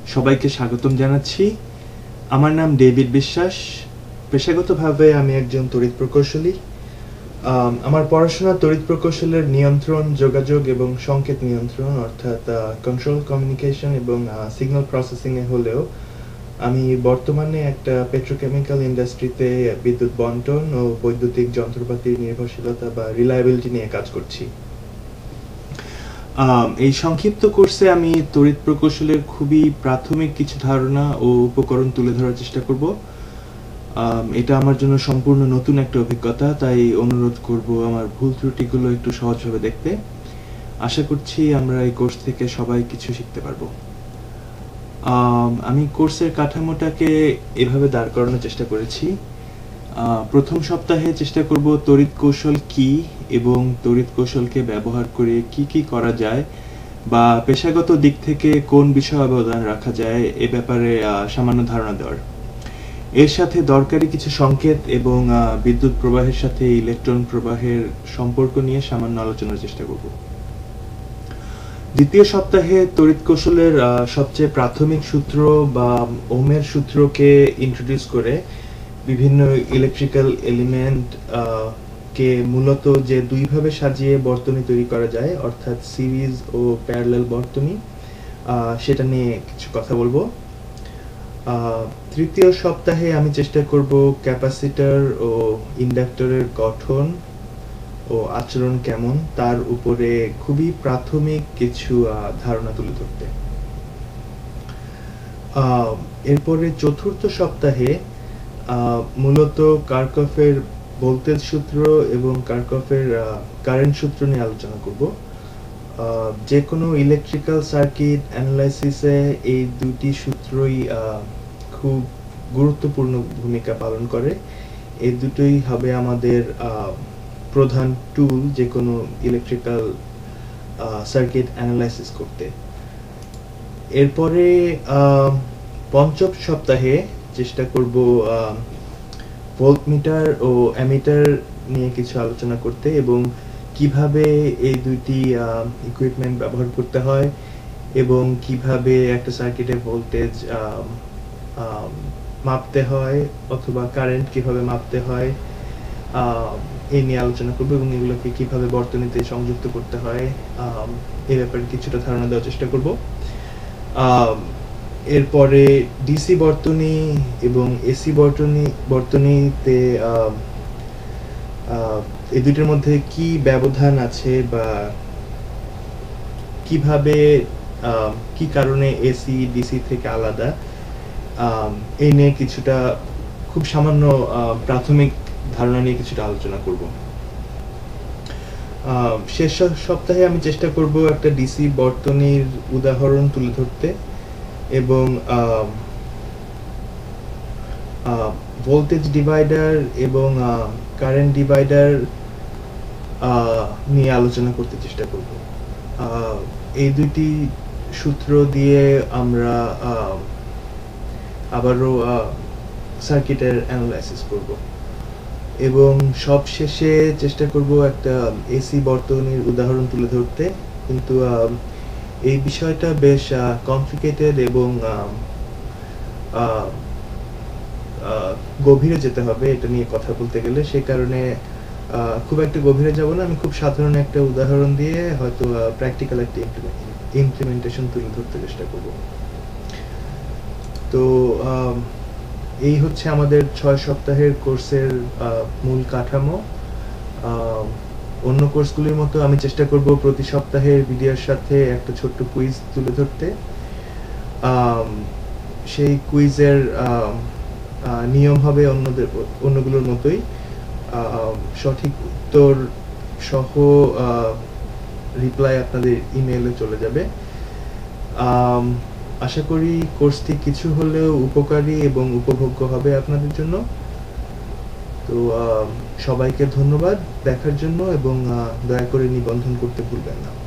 সবাইকে স্বাগতম জানাচ্ছি। আমার নাম ডেভিড বিশ্বাস। পেশাগতভাবে আমি একজন তড়িৎ প্রকৌশলী। আমার পড়াশোনা তড়িৎ প্রকৌশলের নিয়ন্ত্রণ, যোগাযোগ এবং সংকেত নিয়ন্ত্রণ অর্থাৎ কন্ট্রোল কমিউনিকেশন এবং সিগন্যাল প্রসেসিংয়ে হলেও আমি বর্তমানে একটা পেট্রোকেমিক্যাল ইন্ডাস্ট্রিতে বিদ্যুৎ বন্টন ও বৈদ্যুতিক যন্ত্রপাতির নির্ভরশীলতা বা রিলায়েবিলিটি নিয়ে কাজ করছি। এই সংক্ষিপ্ত কোর্সে আমি তড়িৎ প্রকৌশলের খুবই প্রাথমিক কিছু ধারণা ও উপকরণ তুলে ধরার চেষ্টা করব। এটা আমার জন্য সম্পূর্ণ নতুন একটা অভিজ্ঞতা, তাই অনুরোধ করব আমার ভুল ত্রুটিগুলো একটু সহজভাবে দেখতে। আশা করছি আমরা এই কোর্স থেকে সবাই কিছু শিখতে পারবো। আমি কোর্সের কাঠামোটাকে এভাবে দাঁড় করানোর চেষ্টা করেছি। প্রথম সপ্তাহে চেষ্টা করব তড়িৎ কৌশল কি এবং তড়িৎ কৌশলকে ব্যবহার করে কি করা যায় বা পেশাগত দিক থেকে কোন বিষয়ে অবদান রাখা যায় এ ব্যাপারে সামান্য ধারণা দেওয়ার। এর সাথে দরকারি কিছু সংকেত এবং বিদ্যুৎ প্রবাহের সাথে ইলেকট্রন প্রবাহের সম্পর্ক নিয়ে সামান্য আলোচনার চেষ্টা করব। দ্বিতীয় সপ্তাহে তড়িৎ কৌশলের সবচেয়ে প্রাথমিক সূত্র বা ওহমের সূত্রকে ইন্ট্রোডিউস করে বিভিন্ন ইলেকট্রিক্যাল এলিমেন্ট কে মূলত যে দুইভাবে সাজিয়ে বর্তনী তৈরি করা যায় অর্থাৎ সিরিজ ও প্যারালাল বর্তনী, সেটা নিয়ে কিছু কথা বলবো। তৃতীয় সপ্তাহে আমি চেষ্টা করব ক্যাপাসিটর ও ইন্ডাক্টরের গঠন ও আচরণ কেমন তার উপরে খুবই প্রাথমিক কিছু ধারণা তুলে ধরতে। এরপরে চতুর্থ সপ্তাহে মূলত কার্কফের ভোল্টেজ সূত্র এবং কার্কফের কারেন্ট সূত্র নিয়ে আলোচনা করব। যে কোনো ইলেকট্রিক্যাল সার্কিট অ্যানালাইসিসে এই দুটি সূত্রই খুব গুরুত্বপূর্ণ ভূমিকা পালন করে। এই দুটোই হবে আমাদের প্রধান টুল যে কোনো ইলেকট্রিক্যাল সার্কিট অ্যানালাইসিস করতে। এরপরে পঞ্চম সপ্তাহে চেষ্টা করব ভোল্টমিটার ও অ্যামিটার নিয়ে কিছু আলোচনা করতে এবং কিভাবে এই দুইটি ইকুইপমেন্ট ব্যবহার করতে হয় এবং কিভাবে একটা সার্কিটের ভোল্টেজ মাপতে হয় অথবা কারেন্ট কিভাবে মাপতে হয় এই নিয়ে আলোচনা করব এবং এগুলোকে কিভাবে বর্তনীতে সংযুক্ত করতে হয় এই ব্যাপারে কিছুটা ধারণা দেওয়ার চেষ্টা করব। এরপরে ডিসি বর্তনী এবং এসি বর্তনীতে এই দুটির মধ্যে কি ব্যবধান আছে বা কিভাবে কি কারণে এসি ডিসি থেকে আলাদা, এই নিয়ে কিছুটা খুব সামান্য প্রাথমিক ধারণা নিয়ে কিছুটা আলোচনা করব। শেষ সপ্তাহে আমি চেষ্টা করব একটা ডিসি বর্তনীর উদাহরণ তুলে ধরতে এবং ভোল্টেজ ডিভাইডার এবং কারেন্ট ডিভাইডার নিয়ে আলোচনা করতে চেষ্টা করব। এই দুটি সূত্র দিয়ে আমরা আবারও সার্কিটের অ্যানালাইসিস করব এবং সব শেষে চেষ্টা করব একটা এসি বর্তনীর উদাহরণ তুলে ধরতে, কিন্তু এই বিষয়টা বেশ কমপ্লিকেটেড এবং গভীরে যেতে হবে এটা নিয়ে কথা বলতে গেলে। সে কারণে খুব একটা গভীরে যাব না, আমি খুব সাধারণ একটা উদাহরণ দিয়ে হয়তো প্র্যাকটিক্যাল একটা ইমপ্লিমেন্টেশন তুলে ধরতে চেষ্টা করব। তো এই হচ্ছে আমাদের 6 সপ্তাহের কোর্সের মূল কাঠামো। অন্য কোর্সগুলির মতো আমি চেষ্টা করব প্রতি সপ্তাহের ভিডিওর সাথে একটা ছোট্ট কুইজ তুলে ধরতে। সেই কুইজের নিয়ম হবে অন্যগুলোর মতোই, সঠিক উত্তর সহ রিপ্লাই আপনাদের ইমেইলে চলে যাবে। আশা করি কোর্সটি কিছু হলেও উপকারী এবং উপভোগ্য হবে আপনাদের জন্য। তো সবাইকে ধন্যবাদ দেখার জন্য এবং দয়া করে নিবন্ধন করতে ভুলবেন না।